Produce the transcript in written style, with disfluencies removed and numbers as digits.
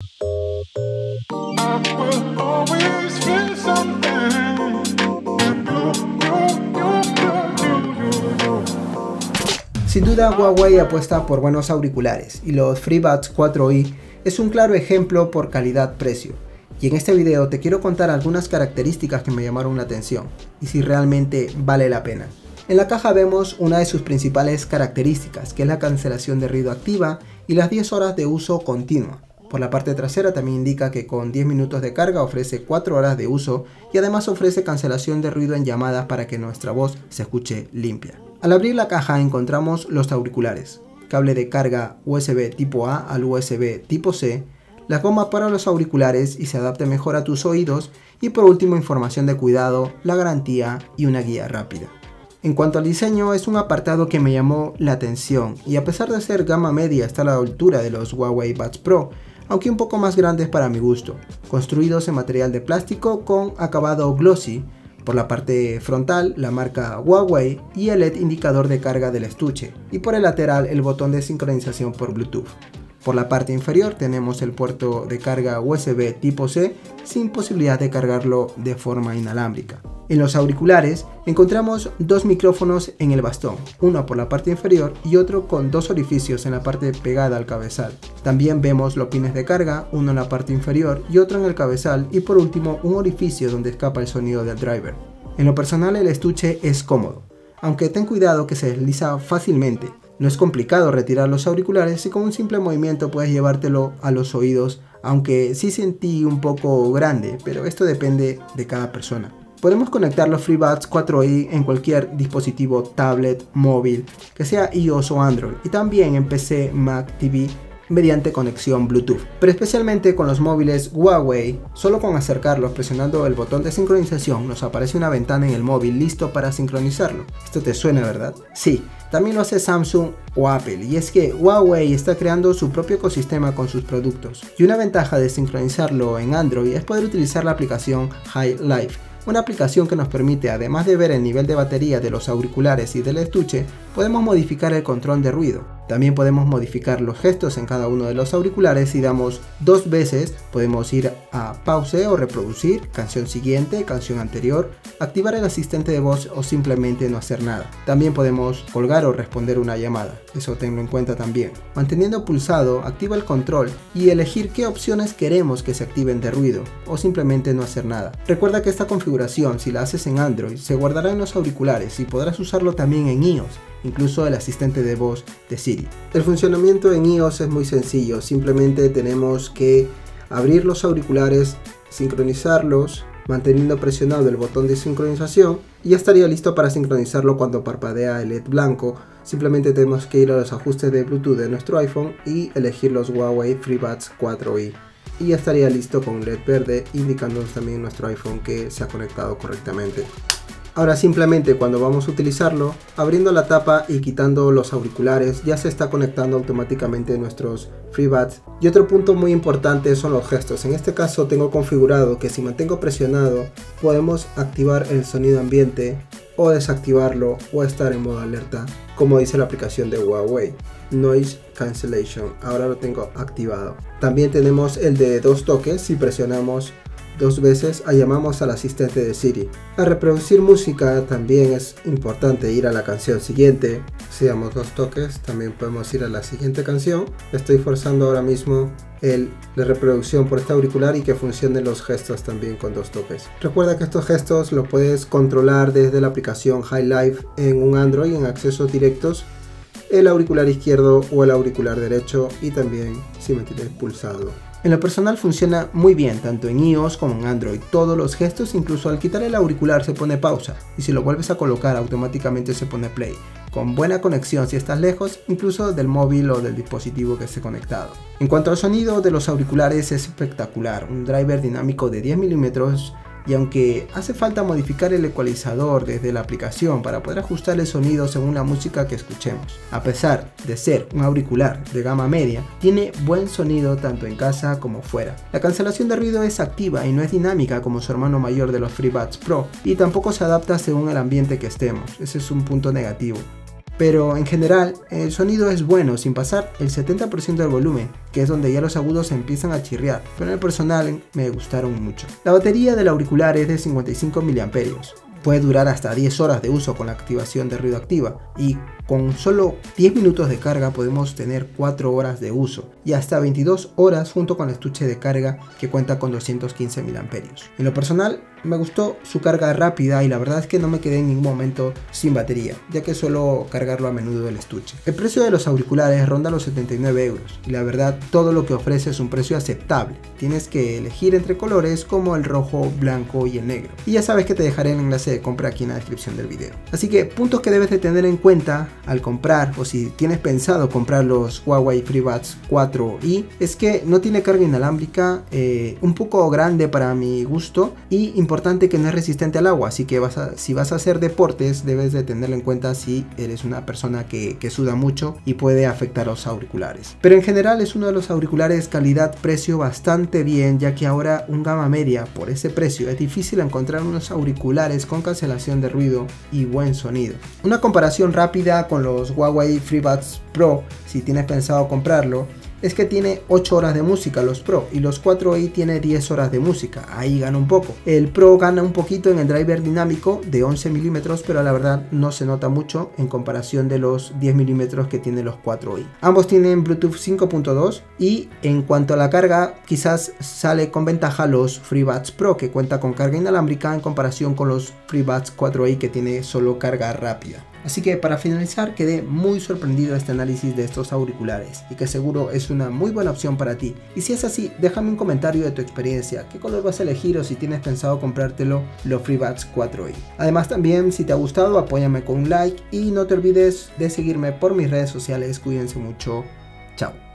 Sin duda Huawei apuesta por buenos auriculares y los FreeBuds 4i es un claro ejemplo por calidad-precio. Y en este video te quiero contar algunas características que me llamaron la atención y si realmente vale la pena. En la caja vemos una de sus principales características, que es la cancelación de ruido activa y las 10 horas de uso continua. Por la parte trasera también indica que con 10 minutos de carga ofrece 4 horas de uso y además ofrece cancelación de ruido en llamadas para que nuestra voz se escuche limpia. Al abrir la caja encontramos los auriculares, cable de carga USB tipo A al USB tipo C, la goma para los auriculares y se adapte mejor a tus oídos y por último información de cuidado, la garantía y una guía rápida. En cuanto al diseño, es un apartado que me llamó la atención y a pesar de ser gama media está a la altura de los Huawei Buds Pro, aunque un poco más grandes para mi gusto, construidos en material de plástico con acabado glossy. Por la parte frontal, la marca Huawei y el LED indicador de carga del estuche, y por el lateral el botón de sincronización por Bluetooth. Por la parte inferior tenemos el puerto de carga USB tipo C sin posibilidad de cargarlo de forma inalámbrica. En los auriculares encontramos dos micrófonos en el bastón, uno por la parte inferior y otro con dos orificios en la parte pegada al cabezal. También vemos los pines de carga, uno en la parte inferior y otro en el cabezal y por último un orificio donde escapa el sonido del driver. En lo personal el estuche es cómodo, aunque ten cuidado que se desliza fácilmente. No es complicado retirar los auriculares y con un simple movimiento puedes llevártelo a los oídos, aunque sí sentí un poco grande, pero esto depende de cada persona. Podemos conectar los FreeBuds 4i en cualquier dispositivo tablet, móvil, que sea iOS o Android, y también en PC, Mac, TV, mediante conexión Bluetooth. Pero especialmente con los móviles Huawei, solo con acercarlos presionando el botón de sincronización nos aparece una ventana en el móvil listo para sincronizarlo. Esto te suena, ¿verdad? Sí. También lo hace Samsung o Apple, y es que Huawei está creando su propio ecosistema con sus productos. Y una ventaja de sincronizarlo en Android es poder utilizar la aplicación HiLive, una aplicación que nos permite, además de ver el nivel de batería de los auriculares y del estuche, podemos modificar el control de ruido. También podemos modificar los gestos en cada uno de los auriculares. Si damos 2 veces, podemos ir a pause o reproducir, canción siguiente, canción anterior, activar el asistente de voz o simplemente no hacer nada. También podemos colgar o responder una llamada, eso tenlo en cuenta también. Manteniendo pulsado, activa el control y elegir qué opciones queremos que se activen de ruido o simplemente no hacer nada. Recuerda que esta configuración, si la haces en Android, se guardará en los auriculares y podrás usarlo también en iOS, incluso el asistente de voz de Siri. El funcionamiento en iOS es muy sencillo, simplemente tenemos que abrir los auriculares, sincronizarlos, manteniendo presionado el botón de sincronización y ya estaría listo para sincronizarlo cuando parpadea el LED blanco. Simplemente tenemos que ir a los ajustes de Bluetooth de nuestro iPhone y elegir los Huawei FreeBuds 4i. Y ya estaría listo con LED verde indicándonos también nuestro iPhone que se ha conectado correctamente. Ahora simplemente cuando vamos a utilizarlo, abriendo la tapa y quitando los auriculares, ya se está conectando automáticamente nuestros FreeBuds. Y otro punto muy importante son los gestos. En este caso tengo configurado que si mantengo presionado, podemos activar el sonido ambiente o desactivarlo o estar en modo alerta, como dice la aplicación de Huawei. Noise Cancellation, ahora lo tengo activado. También tenemos el de 2 toques. Si presionamos 2 veces, llamamos al asistente de Siri. Al reproducir música también es importante ir a la canción siguiente. Si damos 2 toques también podemos ir a la siguiente canción. Estoy forzando ahora mismo la reproducción por este auricular y que funcionen los gestos también con 2 toques. Recuerda que estos gestos los puedes controlar desde la aplicación HiLive en un Android en accesos directos, el auricular izquierdo o el auricular derecho, y también si mantienes pulsado. En lo personal funciona muy bien tanto en iOS como en Android. Todos los gestos, incluso al quitar el auricular se pone pausa y si lo vuelves a colocar automáticamente se pone play. Con buena conexión si estás lejos, incluso del móvil o del dispositivo que esté conectado. En cuanto al sonido de los auriculares es espectacular. Un driver dinámico de 10 mm y aunque hace falta modificar el ecualizador desde la aplicación para poder ajustar el sonido según la música que escuchemos. A pesar de ser un auricular de gama media, tiene buen sonido tanto en casa como fuera. La cancelación de ruido es activa y no es dinámica como su hermano mayor de los FreeBuds Pro, y tampoco se adapta según el ambiente que estemos. Ese es un punto negativo. pero en general el sonido es bueno sin pasar el 70% del volumen, que es donde ya los agudos empiezan a chirriar, pero en el personal me gustaron mucho. La batería del auricular es de 55 mAh. Puede durar hasta 10 horas de uso con la activación de ruido activa, y con solo 10 minutos de carga podemos tener 4 horas de uso y hasta 22 horas junto con el estuche de carga que cuenta con 215 mAh. En lo personal me gustó su carga rápida y la verdad es que no me quedé en ningún momento sin batería, ya que suelo cargarlo a menudo del estuche. El precio de los auriculares ronda los 79 euros y la verdad todo lo que ofrece es un precio aceptable. Tienes que elegir entre colores como el rojo, blanco y el negro. Y ya sabes que te dejaré el enlace de compra aquí en la descripción del video. Así que puntos que debes de tener en cuenta al comprar, o si tienes pensado comprar los Huawei FreeBuds 4i, es que no tiene carga inalámbrica, un poco grande para mi gusto, y importante que no es resistente al agua, así que si vas a hacer deportes debes de tenerlo en cuenta si eres una persona que suda mucho y puede afectar a los auriculares. Pero en general es uno de los auriculares calidad-precio bastante bien, ya que ahora un gama media por ese precio es difícil encontrar unos auriculares con cancelación de ruido y buen sonido. Una comparación rápida con los Huawei FreeBuds Pro, si tienes pensado comprarlo, es que tiene 8 horas de música los Pro y los 4i tiene 10 horas de música, ahí gana un poco. El Pro gana un poquito en el driver dinámico de 11 milímetros, pero la verdad no se nota mucho en comparación de los 10 milímetros que tienen los 4i. Ambos tienen Bluetooth 5.2 y en cuanto a la carga quizás sale con ventaja los FreeBuds Pro, que cuenta con carga inalámbrica en comparación con los FreeBuds 4i que tiene solo carga rápida. Así que para finalizar, quedé muy sorprendido de este análisis de estos auriculares y que seguro es una muy buena opción para ti. Y si es así, déjame un comentario de tu experiencia, qué color vas a elegir o si tienes pensado comprártelo los FreeBuds 4i. Además también, si te ha gustado, apóyame con un like y no te olvides de seguirme por mis redes sociales. Cuídense mucho, chao.